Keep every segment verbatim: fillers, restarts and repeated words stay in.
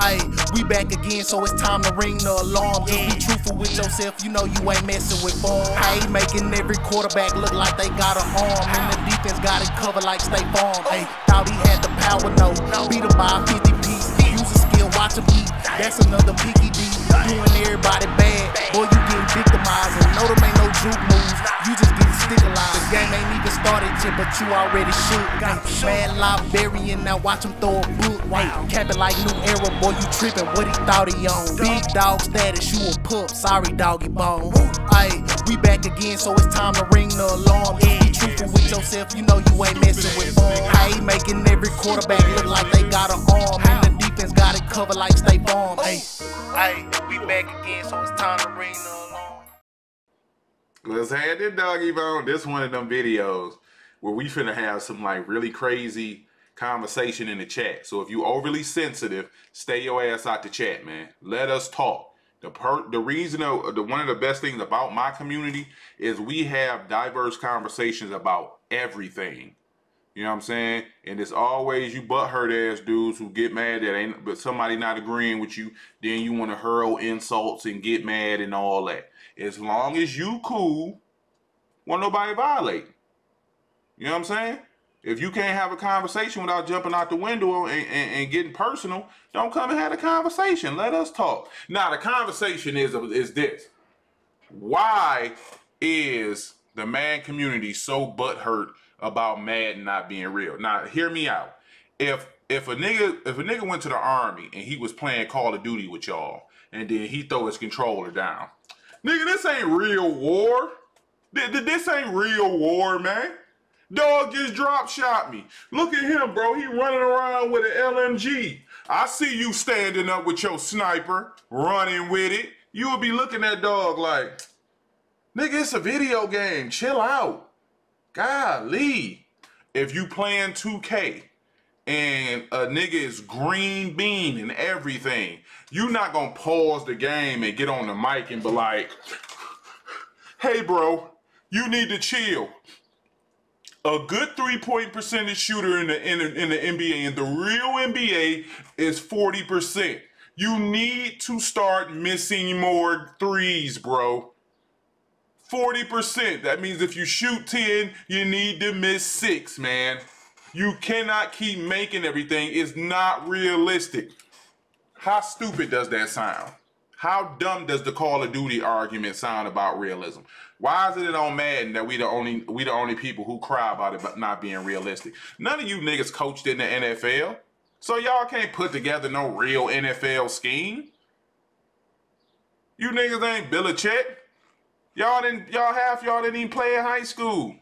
Ayy, we back again, so it's time to ring the alarm. Just be truthful with yourself, you know you ain't messing with form. Ayy, making every quarterback look like they got an arm, and the defense got it covered like State Farm. Ayy, thought he had the power, no, beat him by a fifty piece. Use a skill, watch him eat, that's another picky D. Doing everybody bad, boy you getting victimized. And no, them ain't no juke moves, you just getting stigmatized. The game ain't even started yet, but you already shook. Mad Liberian, now watch him throw a book. Wait, capping like New Era, boy you tripping, what he thought he on. Big dog status, you a pup, sorry doggy bone. Ayy, we back again, so it's time to ring the alarm. Just be truthful with yourself, you know you ain't messing with form. Ayy, making every quarterback look like they got an arm, and the defense got it covered like State Farm. Ayy, ayy, we back again, so it's time to ring the alarm. Let's have this doggy bone. This one of them videos where we finna have some like really crazy conversation in the chat. So if you overly sensitive, stay your ass out the chat, man. Let us talk. The per the reason of the one of the best things about my community is we have diverse conversations about everything. You know what I'm saying? And it's always you butthurt ass dudes who get mad that ain't but somebody not agreeing with you, then you want to hurl insults and get mad and all that. As long as you cool, won't nobody violate. You know what I'm saying? If you can't have a conversation without jumping out the window and, and, and getting personal, don't come and have a conversation. Let us talk. Now, the conversation is, is this. Why is the man community so butthurt about Madden not being real? Now, hear me out. If if a nigga if a nigga went to the army and he was playing Call of Duty with y'all, and then he throw his controller down, nigga, this ain't real war. This ain't real war, man. Dog just drop shot me. Look at him, bro. He running around with an L M G. I see you standing up with your sniper, running with it. You will be looking at dog like, nigga, it's a video game. Chill out. Golly. If you playing two K and a nigga is green bean and everything, you not gonna pause the game and get on the mic and be like, hey, bro, you need to chill. A good three-point percentage shooter in the, in the in the N B A, and the real N B A is forty percent. You need to start missing more threes, bro. forty percent. That means if you shoot ten, you need to miss six, man. You cannot keep making everything. It's not realistic. How stupid does that sound? How dumb does the Call of Duty argument sound about realism? Why is it on Madden that we the only we the only people who cry about it not being realistic? None of you niggas coached in the N F L, so y'all can't put together no real N F L scheme. You niggas ain't Belichick. Y'all didn't. Y'all half y'all didn't even play in high school.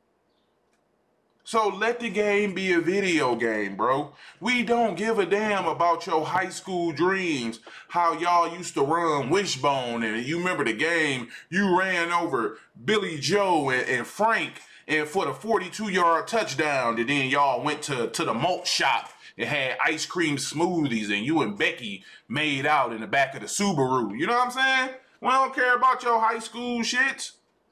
So let the game be a video game, bro. We don't give a damn about your high school dreams, how y'all used to run Wishbone, and you remember the game, you ran over Billy Joe and, and Frank and for the forty-two yard touchdown, and then y'all went to, to the malt shop and had ice cream smoothies, and you and Becky made out in the back of the Subaru. You know what I'm saying? We don't care about your high school shits.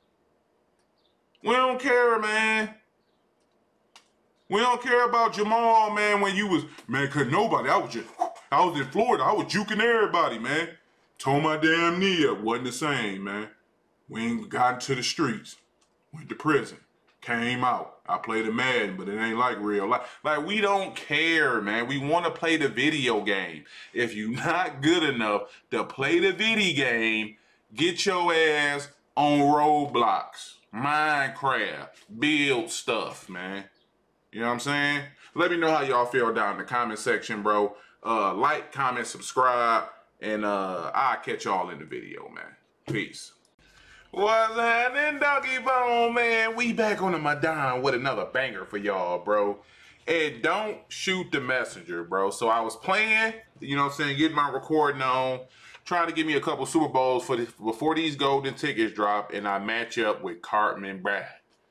We don't care, man. We don't care about Jamal, man, when you was, man, cause nobody, I was just, I was in Florida, I was juking everybody, man. Tore my damn knee up, wasn't the same, man. We ain't got into the streets, went to prison, came out. I played a Madden, but it ain't like real life. Like, we don't care, man. We want to play the video game. If you not good enough to play the video game, get your ass on Roblox, Minecraft, build stuff, man. You know what I'm saying? Let me know how y'all feel down in the comment section, bro. Uh, like, comment, subscribe, and uh, I'll catch y'all in the video, man. Peace. What's happening, doggy bone, man? We back on the Madon with another banger for y'all, bro. And don't shoot the messenger, bro. So I was playing, you know what I'm saying, getting my recording on, trying to give me a couple Super Bowls for the, before these golden tickets drop, and I match up with Cartman Brad.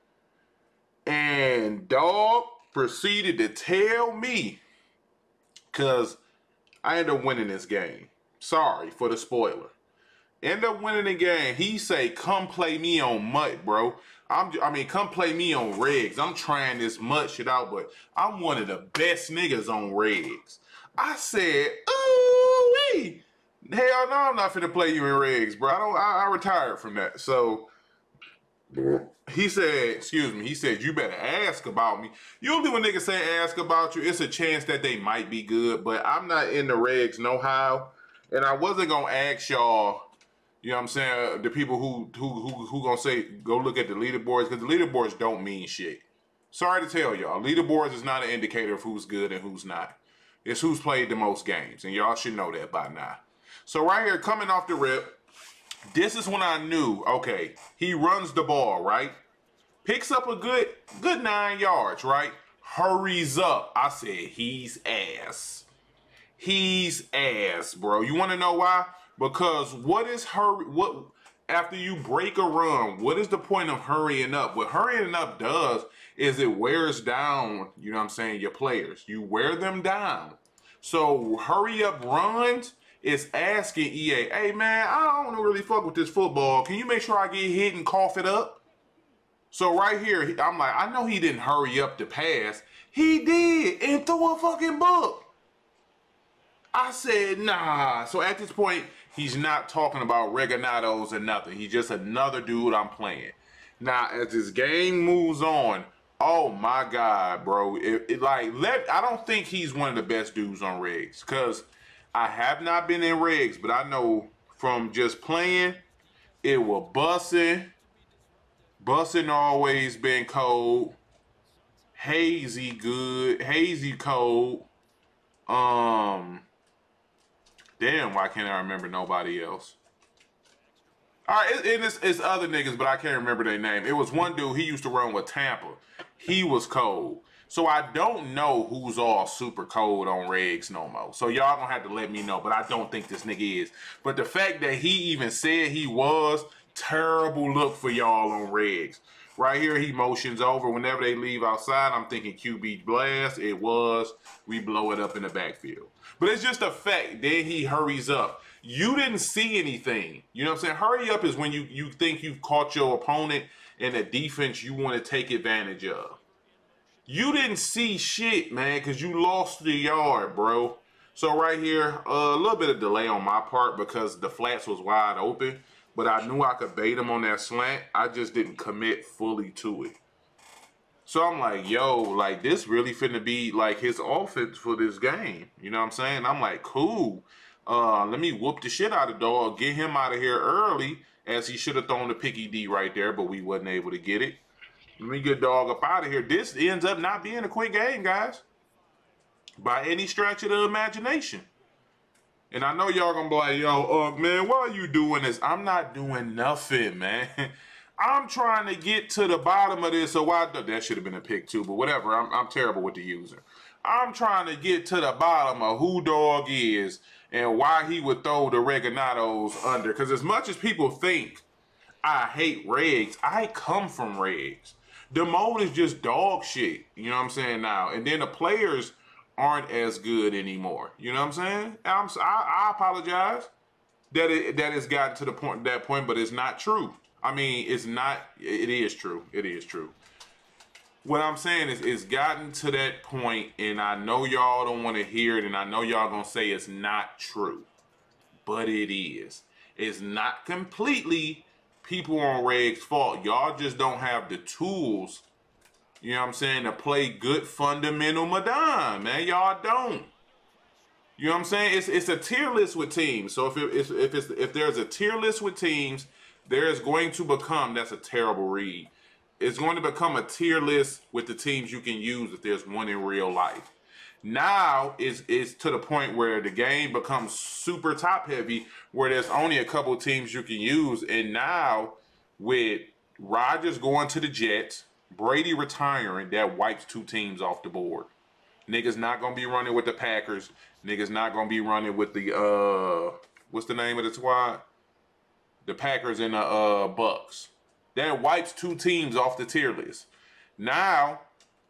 And dog proceeded to tell me, because I ended up winning this game. Sorry for the spoiler. End up winning the game. He say, come play me on Mutt, bro. I'm, I mean, come play me on Regs. I'm trying this Mutt shit out, but I'm one of the best niggas on Regs. I said, ooh. me. Hell no, I'm not finna play you in regs, bro. I don't. I, I retired from that. So he said, excuse me. He said you better ask about me. Usually when niggas say ask about you, it's a chance that they might be good. But I'm not in the regs no how, and I wasn't gonna ask y'all. You know what I'm saying? The people who who who who gonna say go look at the leaderboards, because the leaderboards don't mean shit. Sorry to tell y'all, leaderboards is not an indicator of who's good and who's not. It's who's played the most games, and y'all should know that by now. So right here, coming off the rip, this is when I knew, okay, he runs the ball, right? Picks up a good good nine yards, right? Hurries up. I said, he's ass. He's ass, bro. You want to know why? Because what is hurry? What after you break a run? What is the point of hurrying up? What hurrying up does is it wears down. You know what I'm saying? Your players. You wear them down. So hurry up runs is asking E A, hey man, I don't really fuck with this football. Can you make sure I get hit and cough it up? So right here, I'm like, I know he didn't hurry up the pass. He did, and threw a fucking book. I said, nah. So at this point, he's not talking about Regalnados or nothing. He's just another dude I'm playing. Now, as this game moves on, oh my God, bro. It, it like let I don't think he's one of the best dudes on regs. Cause I have not been in regs, but I know from just playing, it will bussin'. Bussin' always been cold. Hazy good. Hazy cold. Um Damn, why can't I remember nobody else? All right, it, it, it's, it's other niggas, but I can't remember their name. It was one dude, he used to run with Tampa. He was cold. So I don't know who's all super cold on regs no more. So y'all gonna have to let me know, but I don't think this nigga is. But the fact that he even said he was, terrible look for y'all on regs. Right here, he motions over. Whenever they leave outside, I'm thinking Q B blast. It was. We blow it up in the backfield. But it's just a fact. Then he hurries up. You didn't see anything. You know what I'm saying? Hurry up is when you, you think you've caught your opponent in a defense you want to take advantage of. You didn't see shit, man, because you lost the yard, bro. So right here, uh, a little bit of delay on my part because the flats was wide open. But I knew I could bait him on that slant. I just didn't commit fully to it. So I'm like, yo, like this really finna be like his offense for this game. You know what I'm saying? I'm like, cool. Uh, let me whoop the shit out of dog. Get him out of here early, as he should have thrown the picky D right there, but we wasn't able to get it. Let me get dog up out of here. This ends up not being a quick game, guys. By any stretch of the imagination. And I know y'all gonna be like, yo, uh, man, why are you doing this? I'm not doing nothing, man. I'm trying to get to the bottom of this. So why, that should have been a pick too, but whatever. I'm, I'm terrible with the user. I'm trying to get to the bottom of who dog is and why he would throw the Regalnados under. Because as much as people think I hate regs, I come from regs. The mode is just dog shit. You know what I'm saying now? And then the players aren't as good anymore. You know what I'm saying? I'm, I, I apologize that it that it's gotten to the point that point, but it's not true. I mean, it's not. It is true. It is true. What I'm saying is, it's gotten to that point, and I know y'all don't want to hear it, and I know y'all gonna say it's not true, but it is. It's not completely people on regs' fault. Y'all just don't have the tools. You know what I'm saying? To play good fundamental Madon, man. Y'all don't. You know what I'm saying? It's it's a tier list with teams. So if it, if if it's if there's a tier list with teams, there is going to become, that's a terrible read. It's going to become a tier list with the teams you can use if there's one in real life. Now it's it's to the point where the game becomes super top heavy, where there's only a couple teams you can use. And now with Rodgers going to the Jets, Brady retiring, that wipes two teams off the board. Niggas not gonna be running with the Packers. Niggas not gonna be running with the uh, what's the name of the squad? The Packers and the uh Bucks. That wipes two teams off the tier list. Now,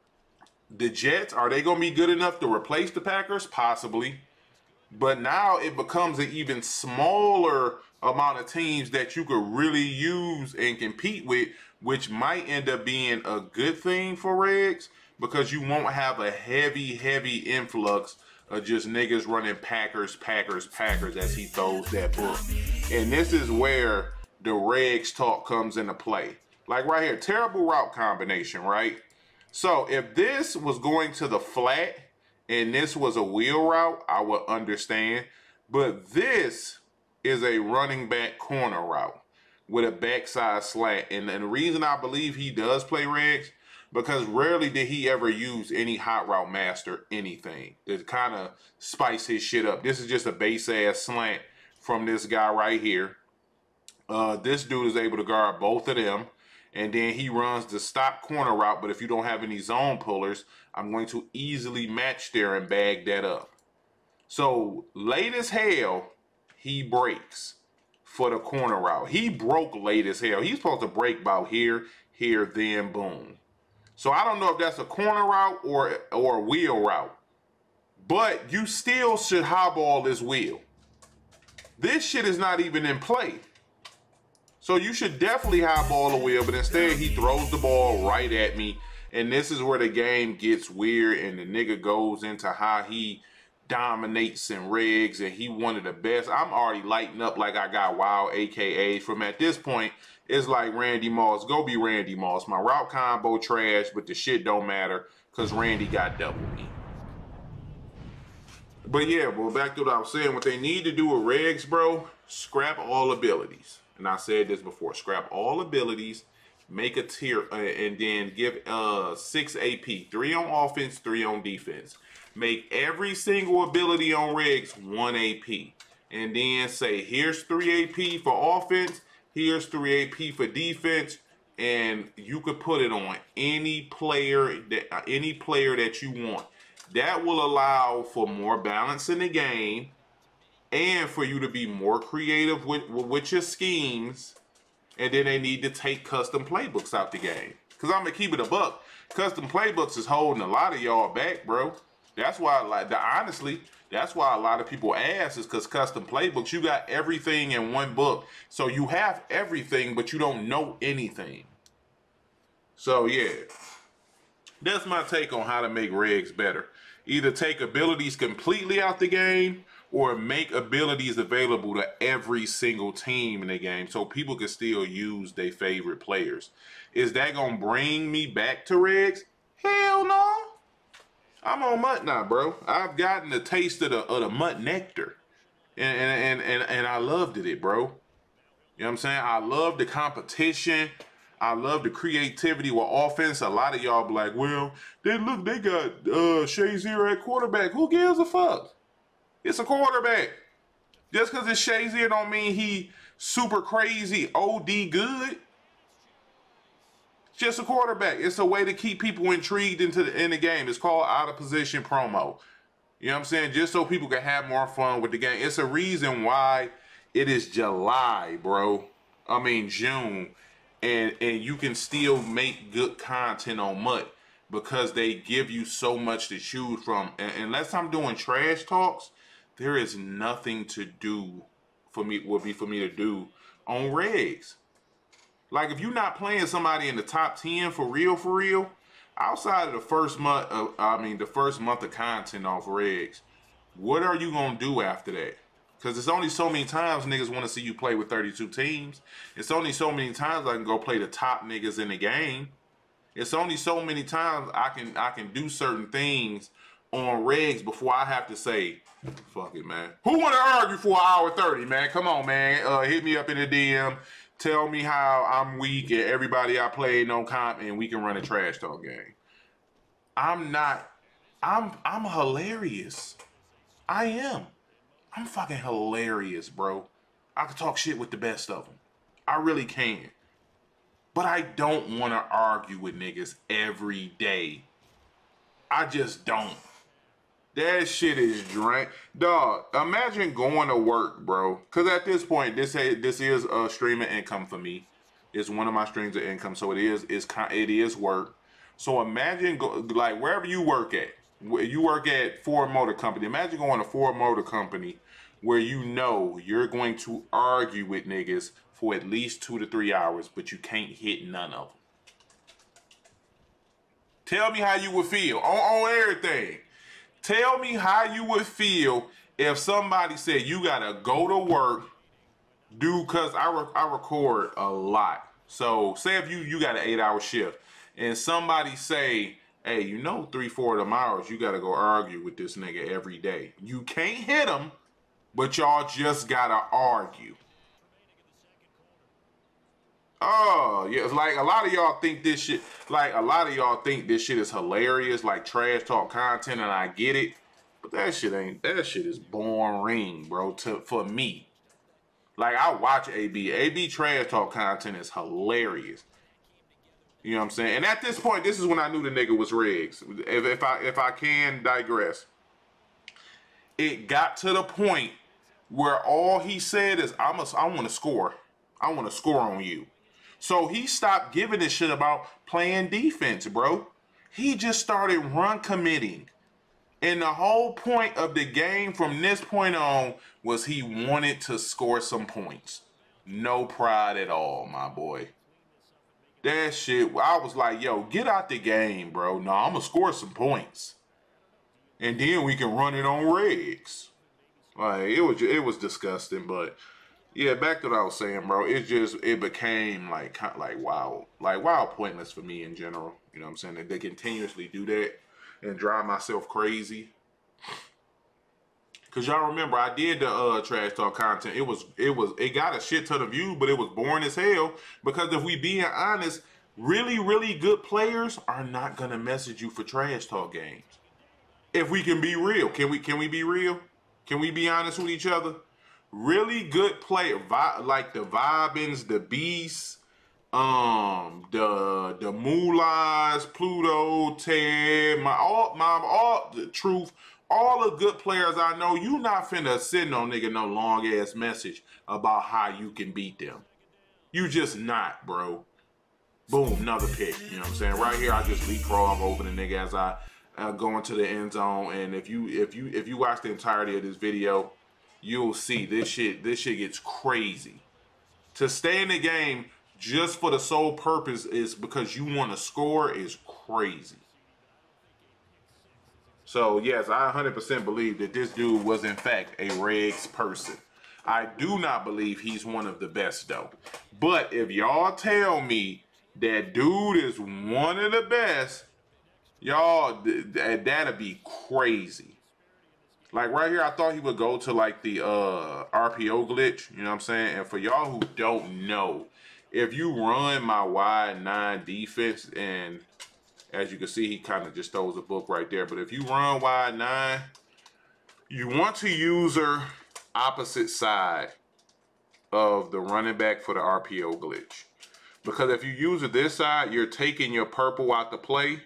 the Jets, are they gonna be good enough to replace the Packers? Possibly. But now it becomes an even smaller amount of teams that you could really use and compete with, which might end up being a good thing for regs, because you won't have a heavy, heavy influx of just niggas running Packers, Packers, Packers as he throws that book. And this is where the regs talk comes into play. Like right here, terrible route combination, right? So if this was going to the flat and this was a wheel route, I would understand. But this is a running back corner route with a backside slant. And, and the reason I believe he does play regs, because rarely did he ever use any hot route master anything to kind of spice his shit up. This is just a base ass slant from this guy right here. Uh, this dude is able to guard both of them. And then he runs the stop corner route. But if you don't have any zone pullers, I'm going to easily match there and bag that up. So late as hell, he breaks for the corner route. He broke late as hell. He's supposed to break about here, here, then boom. So I don't know if that's a corner route or, or a wheel route. But you still should highball this wheel. This shit is not even in play. So you should definitely highball the wheel, but instead he throws the ball right at me. And this is where the game gets weird and the nigga goes into how he dominates in regs and he one of the best. I'm already lighting up like I got wild A K As from at this point. It's like Randy Moss. Go be Randy Moss. My route combo trash, but the shit don't matter because Randy got double me. But yeah, well, back to what I was saying. What they need to do with regs, bro, scrap all abilities. And I said this before, scrap all abilities, make a tier, uh, and then give uh, six A P, three on offense, three on defense. Make every single ability on regs one A P. And then say, here's three A P for offense, here's three A P for defense, and you could put it on any player that uh, any player that you want. That will allow for more balance in the game, and for you to be more creative with, with your schemes. And then they need to take custom playbooks out the game. Because I'm going to keep it a buck. Custom playbooks is holding a lot of y'all back, bro. That's why, like, the, honestly, that's why a lot of people ask is because custom playbooks, you got everything in one book. So you have everything, but you don't know anything. So, yeah. That's my take on how to make regs better. Either take abilities completely out the game, or make abilities available to every single team in the game so people can still use their favorite players. Is that going to bring me back to regs? Hell no. I'm on Mutt now, bro. I've gotten a taste of the, of the Mutt nectar. And, and, and, and I loved it, bro. You know what I'm saying? I love the competition. I love the creativity with offense. A lot of y'all be like, well, they look, they got uh, Shazier at quarterback. Who gives a fuck? It's a quarterback. Just because it's Shazier don't mean he super crazy O D good. It's just a quarterback. It's a way to keep people intrigued into the, in the game. It's called out of position promo. You know what I'm saying? Just so people can have more fun with the game. It's a reason why it is July, bro. I mean June. And, and you can still make good content on Mutt because they give you so much to choose from. And unless I'm doing trash talks, there is nothing to do for me, would be for me to do on regs. Like if you're not playing somebody in the top ten for real, for real, outside of the first month of, I mean, the first month of content off regs, what are you going to do after that? Because there's only so many times niggas want to see you play with thirty-two teams. It's only so many times I can go play the top niggas in the game. It's only so many times I can I can do certain things on regs before I have to say, fuck it, man. Who want to argue for an hour thirty, man? Come on, man. Uh, hit me up in the D M. Tell me how I'm weak and everybody I played no comp and we can run a trash talk game. I'm not. I'm I'm hilarious. I am. I'm fucking hilarious, bro. I can talk shit with the best of them. I really can. But I don't want to argue with niggas every day. I just don't. That shit is drain. Dog, imagine going to work, bro. Because at this point, this this is a stream of income for me. It's one of my streams of income, so it is it's it is work. So imagine, go, like, wherever you work at. You work at Ford Motor Company. Imagine going to Ford Motor Company where you know you're going to argue with niggas for at least two to three hours, but you can't hit none of them. Tell me how you would feel on, on everything. Tell me how you would feel if somebody said you gotta go to work, do, cause I, re I record a lot. So say if you, you got an eight hour shift and somebody say, hey, you know, three, four of them hours, you gotta go argue with this nigga every day. You can't hit him, but y'all just gotta argue. Oh, yeah, it's like a lot of y'all think this shit, like a lot of y'all think this shit is hilarious, like trash talk content, and I get it, but that shit ain't, that shit is boring, bro, to, for me. Like, I watch A B. A B trash talk content is hilarious. You know what I'm saying? And at this point, this is when I knew the nigga was Riggs. If, if I if I can digress. It got to the point where all he said is, I'm a, I want to score. I want to score on you. So he stopped giving a shit about playing defense, bro. He just started run committing. And the whole point of the game from this point on was he wanted to score some points. No pride at all, my boy. That shit, I was like, yo, get out the game, bro. No, I'm going to score some points. And then we can run it on Riggs. Like, it was, it was disgusting, but... yeah, back to what I was saying, bro. It just, it became like, like wow, like wow, pointless for me in general. You know what I'm saying? That they continuously do that and drive myself crazy. Cause y'all remember, I did the uh, trash talk content. It was, it was, it got a shit ton of views, but it was boring as hell. Because if we being honest, really, really good players are not gonna message you for trash talk games. If we can be real, can we? Can we be real? Can we be honest with each other? Really good player, like the Vibins, the Beasts, um, the the Moolahs, Pluto, Ted, my all my all the truth, all the good players I know. You not finna send no nigga no long ass message about how you can beat them. You just not, bro. Boom, another pick. You know what I'm saying? Right here, I just leapfrog over the nigga as I uh, go into the end zone. And if you if you if you watch the entirety of this video, you'll see this shit, this shit gets crazy. To stay in the game just for the sole purpose is because you want to score is crazy. So, yes, I one hundred percent believe that this dude was, in fact, a Riggs person. I do not believe he's one of the best, though. But if y'all tell me that dude is one of the best, y'all, th th that'd be crazy. Like right here, I thought he would go to like the uh, R P O glitch, you know what I'm saying? And for y'all who don't know, if you run my wide nine defense, and as you can see, he kind of just throws a book right there. But if you run wide nine, you want to use her opposite side of the running back for the R P O glitch. Because if you use it this side, you're taking your purple out the play.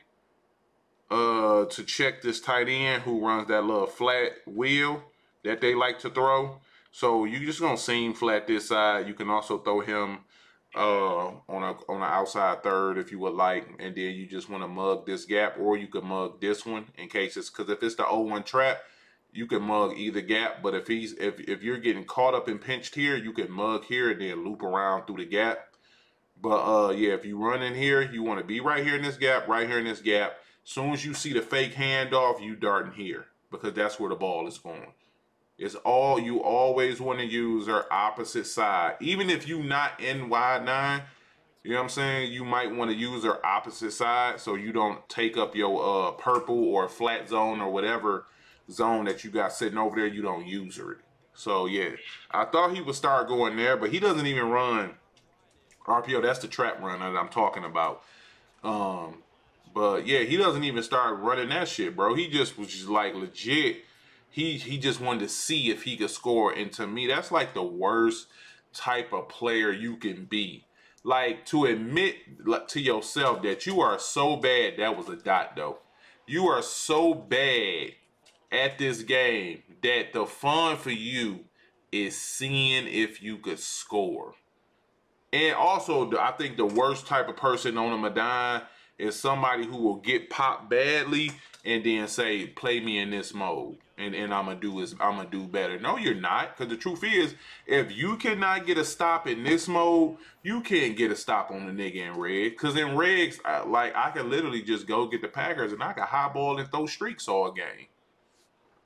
Uh, to check this tight end who runs that little flat wheel that they like to throw. So you just gonna seam flat this side. You can also throw him uh, on a on an outside third if you would like, and then you just want to mug this gap, or you can mug this one in case it's because if it's the oh one trap, you can mug either gap. But if he's if if you're getting caught up and pinched here, you can mug here and then loop around through the gap. But uh, yeah, if you run in here, you want to be right here in this gap, right here in this gap. Soon as you see the fake handoff, you darting here because that's where the ball is going. It's all you always want to use our opposite side. Even if you not in wide nine, you know what I'm saying? You might want to use our opposite side so you don't take up your uh, purple or flat zone or whatever zone that you got sitting over there. You don't use it. So yeah, I thought he would start going there, but he doesn't even run R P O. That's the trap run that I'm talking about. Um, But yeah, he doesn't even start running that shit, bro. He just was just like legit. He he just wanted to see if he could score. And to me, that's like the worst type of player you can be. Like to admit to yourself that you are so bad. That was a dot though. You are so bad at this game that the fun for you is seeing if you could score. And also, I think the worst type of person on a Madden is somebody who will get popped badly and then say, play me in this mode and, and I'm gonna do is I'm gonna do better. No, you're not, because the truth is, if you cannot get a stop in this mode, you can't get a stop on the nigga in red. Because in Regs, like I can literally just go get the Packers and I can highball and throw streaks all game.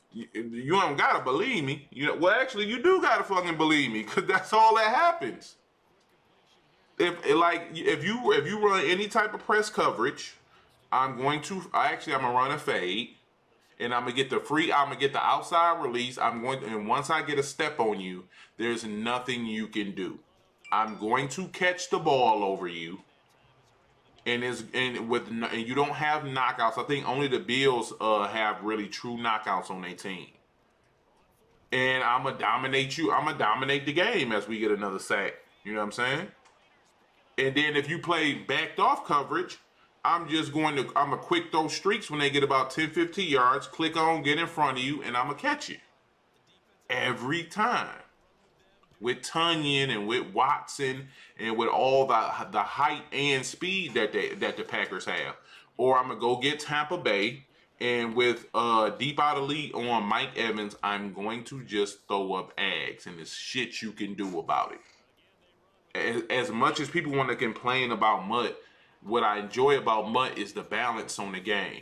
You, you don't gotta believe me. You know, well, actually, you do gotta fucking believe me, cause that's all that happens. If like if you if you run any type of press coverage, I'm going to actually I'm gonna run a fade, and I'm gonna get the free. I'm gonna get the outside release. I'm going to, and once I get a step on you, there's nothing you can do. I'm going to catch the ball over you. And is and with and you don't have knockouts. I think only the Bills uh, have really true knockouts on their team. And I'm gonna dominate you. I'm gonna dominate the game as we get another sack. You know what I'm saying? And then if you play backed off coverage, I'm just going to I'm gonna quick throw streaks when they get about ten, fifteen yards. Click on, get in front of you, and I'm gonna catch you every time. With Tunyon and with Watson and with all the the height and speed that they that the Packers have. Or I'm gonna go get Tampa Bay, and with uh deep out elite on Mike Evans, I'm going to just throw up eggs, and there's shit you can do about it. As, as much as people want to complain about Mutt, what I enjoy about Mutt is the balance on the game.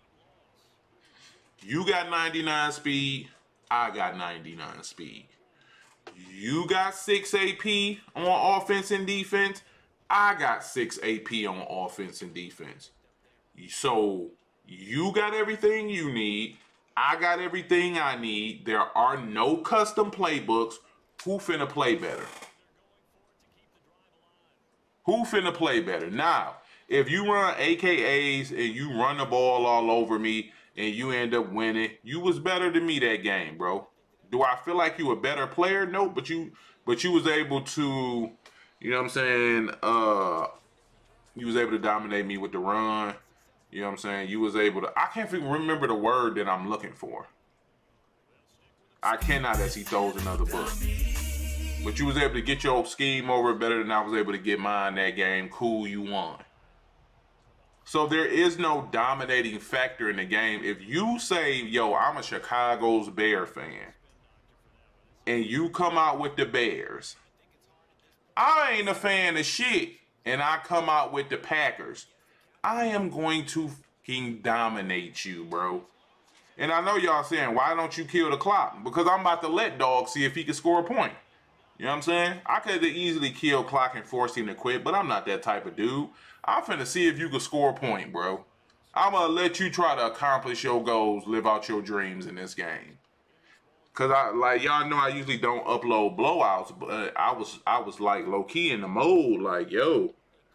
You got ninety-nine speed, I got ninety-nine speed. You got six A P on offense and defense. I got six A P on offense and defense. So you got everything you need. I got everything I need. There are no custom playbooks. Who finna play better? Who finna play better? Now, if you run A K As and you run the ball all over me and you end up winning, you was better than me that game, bro. Do I feel like you a better player? No, but you but you was able to, you know what I'm saying, uh, you was able to dominate me with the run. You know what I'm saying? You was able to, I can't even remember the word that I'm looking for. I cannot as he throws another book. But you was able to get your scheme over better than I was able to get mine that game. Cool, you won. So there is no dominating factor in the game. If you say, yo, I'm a Chicago's Bear fan, and you come out with the Bears, I ain't a fan of shit, and I come out with the Packers, I am going to fucking dominate you, bro. And I know y'all saying, why don't you kill the clock? Because I'm about to let Dog see if he can score a point. You know what I'm saying? I could have easily killed Clock and forced him to quit, but I'm not that type of dude. I'm finna see if you can score a point, bro. I'm gonna let you try to accomplish your goals, live out your dreams in this game. Cause I like y'all know I usually don't upload blowouts, but I was I was like low key in the mode, like yo,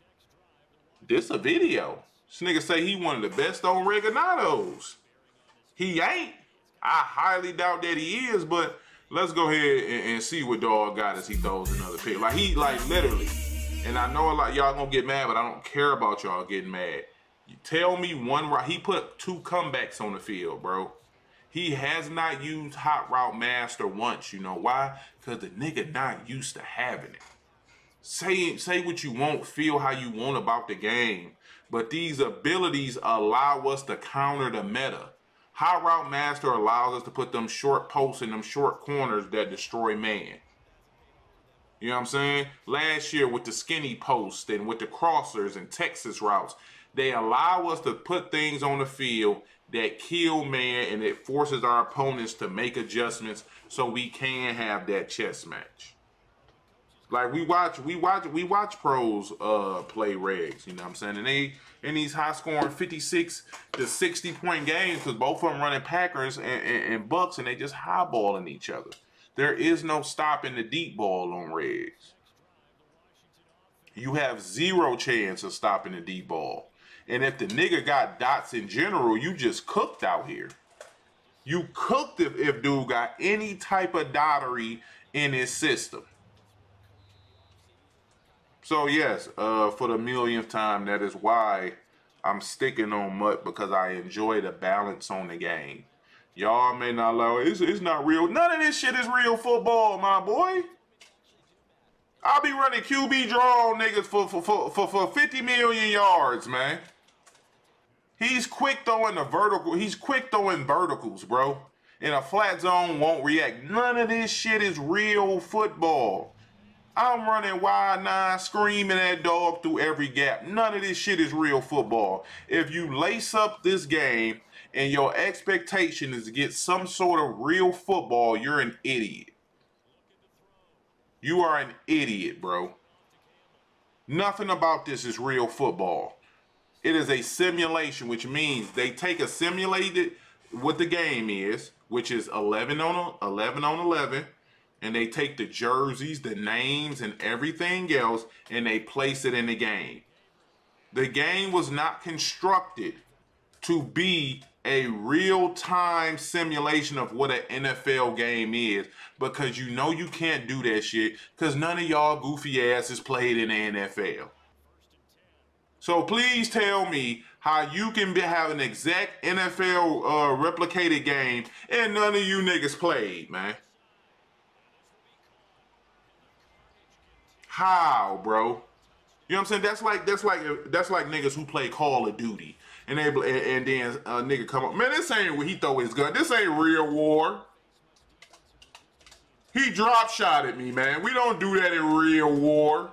this a video. This nigga say he one of the best on Reganados. He ain't. I highly doubt that he is, but let's go ahead and, and see what Dog got as he throws another pick. Like he like literally, and I know a lot y'all gonna get mad, but I don't care about y'all getting mad. You tell me one right. He put two comebacks on the field, bro. He has not used Hot Route Master once. You know why? Because the nigga not used to having it. Say, say what you want, feel how you want about the game. But these abilities allow us to counter the meta. Hot Route Master allows us to put them short posts in them short corners that destroy man. You know what I'm saying? Last year with the skinny posts and with the crossers and Texas routes, they allow us to put things on the field that kill man, and it forces our opponents to make adjustments so we can have that chess match. Like we watch, we watch, we watch pros uh, play regs. You know what I'm saying? And they in these high scoring fifty-six to sixty point games because both of them running Packers and, and, and Bucks, and they just highballing each other. There is no stopping the deep ball on regs. You have zero chance of stopping the deep ball. And if the nigga got dots in general, you just cooked out here. You cooked if, if dude got any type of dottery in his system. So yes, uh, for the millionth time, that is why I'm sticking on Mutt, because I enjoy the balance on the game. Y'all may not like, it's, it's not real. None of this shit is real football, my boy. I'll be running Q B draw on niggas for, for, for, for, for fifty million yards, man. He's quick throwing the vertical. He's quick throwing verticals, bro. In a flat zone, won't react. None of this shit is real football. I'm running wide nine, screaming at Dog through every gap. None of this shit is real football. If you lace up this game and your expectation is to get some sort of real football, you're an idiot. You are an idiot, bro. Nothing about this is real football. It is a simulation, which means they take a simulated what the game is, which is eleven on eleven, and they take the jerseys, the names, and everything else, and they place it in the game. The game was not constructed to be a real-time simulation of what an N F L game is, because you know you can't do that shit because none of y'all goofy asses played in the N F L. So please tell me how you can be, have an exact N F L uh, replicated game and none of you niggas played, man. How, bro? You know what I'm saying? That's like that's like that's like niggas who play Call of Duty and they and, and then a nigga come up, man, this ain't where he throw his gun. This ain't real war. He drop shot at me, man. We don't do that in real war.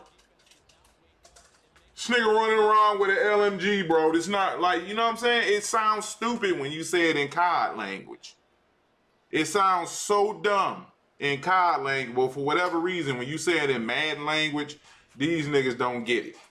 This nigga running around with an L M G, bro. It's not like, you know what I'm saying? It sounds stupid when you say it in C O D language. It sounds so dumb in C O D language, but for whatever reason, when you say it in Madden language, these niggas don't get it.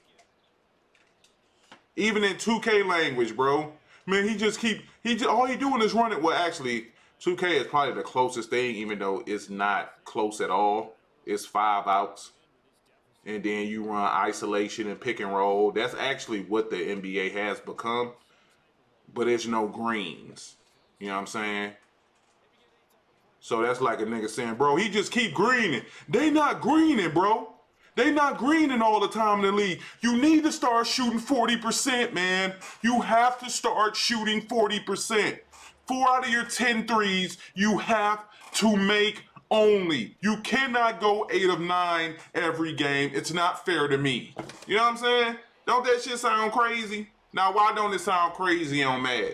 Even in two K language, bro. Man, he just keep, he just, all he doing is running. Well, actually, two K is probably the closest thing, even though it's not close at all. It's five outs. And then you run isolation and pick and roll. That's actually what the N B A has become. But it's no greens. You know what I'm saying? So that's like a nigga saying, bro, he just keep greening. They not greening, bro. They not greening all the time in the league. You need to start shooting forty percent, man. You have to start shooting forty percent. Four out of your ten threes, you have to make only. You cannot go eight of nine every game. It's not fair to me. You know what I'm saying? Don't that shit sound crazy? Now, why don't it sound crazy on Madden?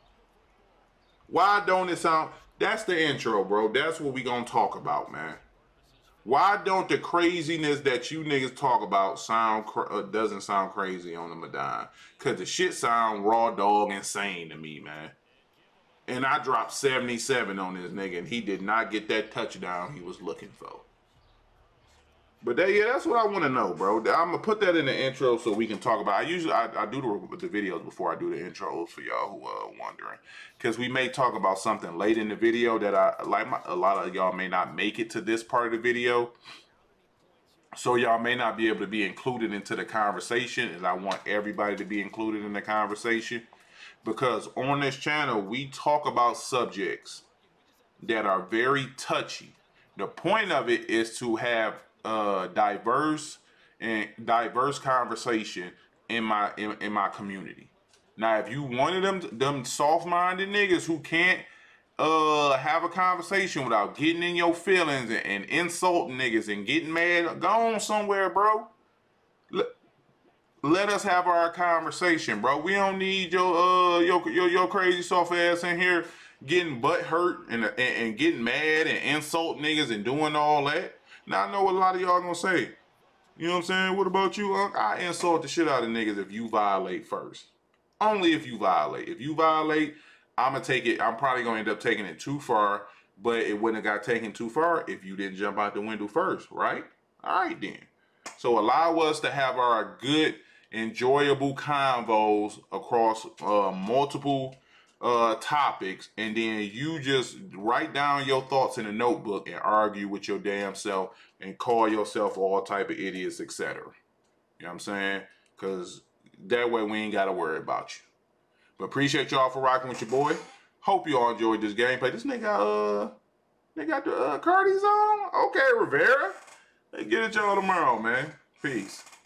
Why don't it sound... That's the intro, bro. That's what we gonna talk about, man. Why don't the craziness that you niggas talk about sound uh, doesn't sound crazy on the Madden? Because the shit sound raw dog insane to me, man. And I dropped seventy-seven on this nigga, and he did not get that touchdown he was looking for. But that, yeah, that's what I want to know, bro. I'm going to put that in the intro so we can talk about it. I usually, I, I do the, the videos before I do the intros for y'all who are wondering. Because we may talk about something late in the video that I, like my, a lot of y'all may not make it to this part of the video. So y'all may not be able to be included into the conversation, and I want everybody to be included in the conversation. Because on this channel, we talk about subjects that are very touchy. The point of it is to have uh, diverse and diverse conversation in my in, in my community. Now, if you one of them them soft-minded niggas who can't uh, have a conversation without getting in your feelings and, and insulting niggas and getting mad, go on somewhere, bro. Let, let us have our conversation, bro. We don't need your uh your your, your crazy soft ass in here getting butt hurt and, and and getting mad and insult niggas and doing all that. Now I know what a lot of y'all gonna say. You know what I'm saying? What about you, Unc? I insult the shit out of niggas if you violate first. Only if you violate. If you violate, I'm gonna take it. I'm probably gonna end up taking it too far, but it wouldn't have got taken too far if you didn't jump out the window first, right? All right then. So allow us to have our good, enjoyable convos across uh, multiple uh, topics, and then you just write down your thoughts in a notebook and argue with your damn self and call yourself all type of idiots, et cetera. You know what I'm saying? Because that way we ain't got to worry about you. But appreciate y'all for rocking with your boy. Hope you all enjoyed this gameplay. This nigga, uh, they got the uh, Cardi's on? Okay, Rivera. Hey, get it y'all tomorrow, man. Peace.